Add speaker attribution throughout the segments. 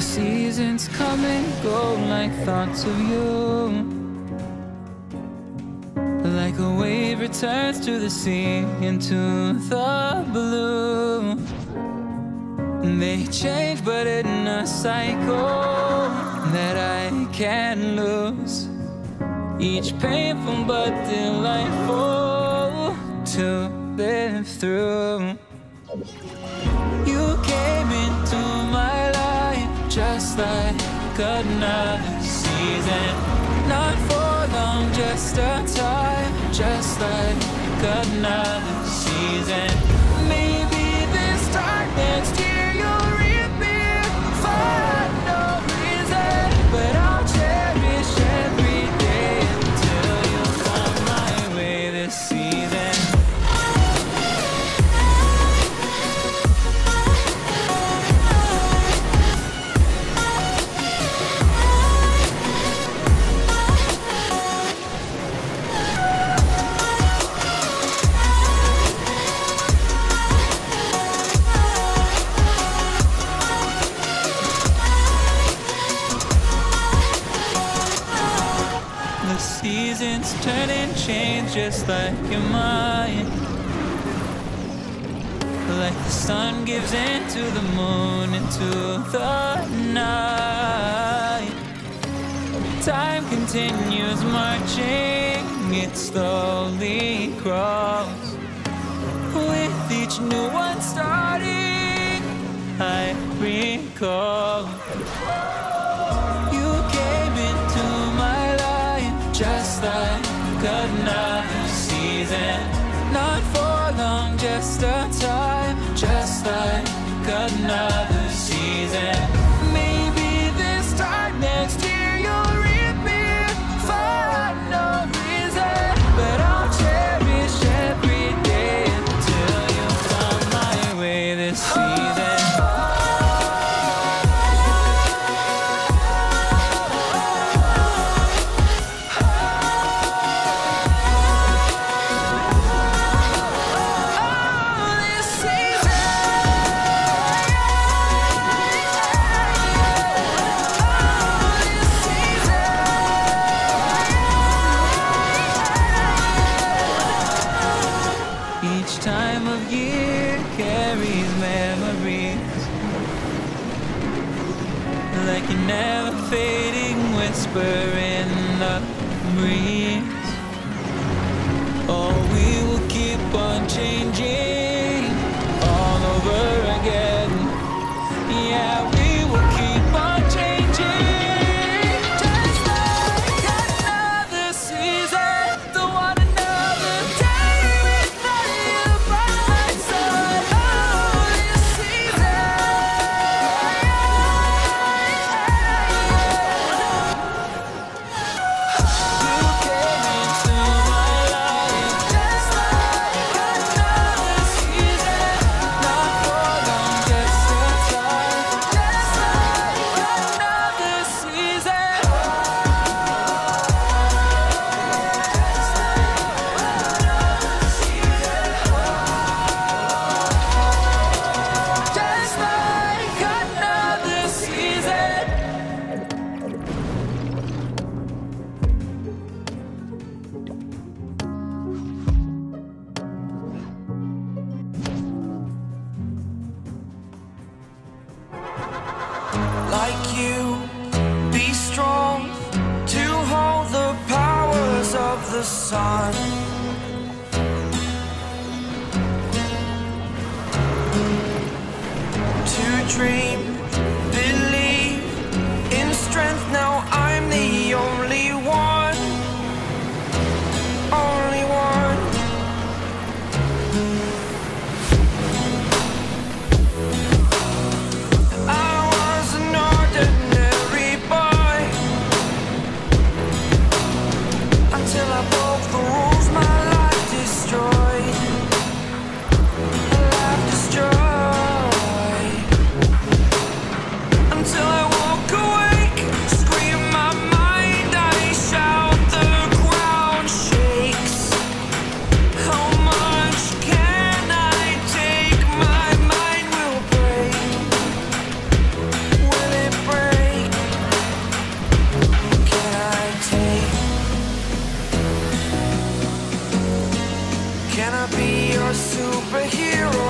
Speaker 1: seasons come and go like thoughts of you. Like a wave returns to the sea, into the blue. They change but in a cycle that I can't lose. Each painful but delightful to live through. You came into my life just like another season. Not for long, just a time, just like another season. Maybe this time next year you'll reappear for no reason, but I'll cherish every day until you come my way this season. Seasons turn and change just like your mind. Like the sun gives into the moon, into the night. Time continues marching, it slowly crawls. With each new one starting, I recall. You came into my life just like another season. Not for long, just a time, just like another season. Maybe this time next year you'll reappear for no reason, but I'll cherish every day until you come my way this season. Each time of year carries memories, like a never fading whisper in the breeze. Oh, we will keep on changing all over again. Yeah, we will keep on changing, just like another season. Don't want another day without you by my side. Oh, this season. You came into my life just like another season. Not for long, just a time, just like another season. Just like another season.
Speaker 2: Like you, be strong to hold the powers of the sun. To dream, believe in strength. Now I'm the only one, only one. I was an ordinary boy until I broke the rules. My life destroyed, a life destroyed. I be your superhero?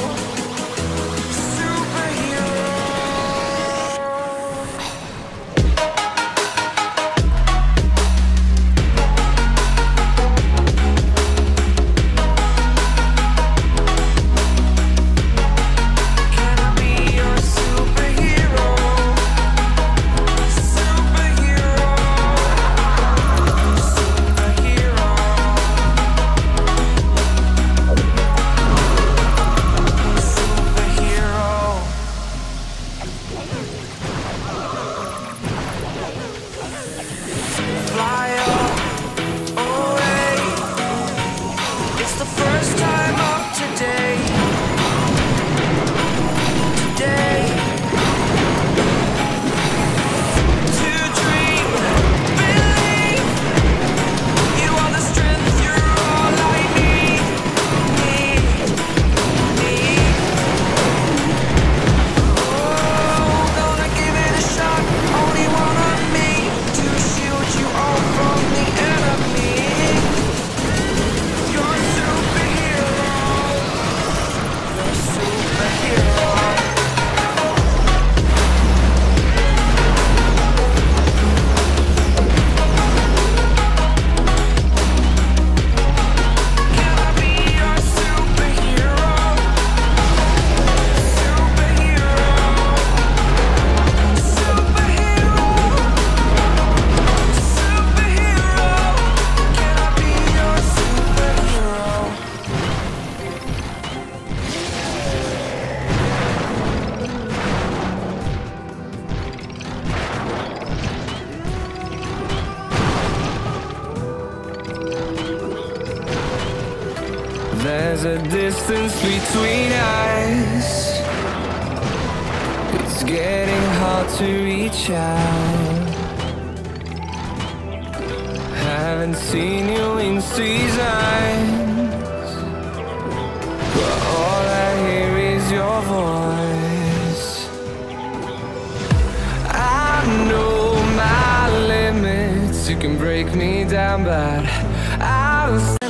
Speaker 1: There's a distance between us. It's getting hard to reach out. Haven't seen you in seasons, but all I hear is your voice. I know my limits. You can break me down, but I'll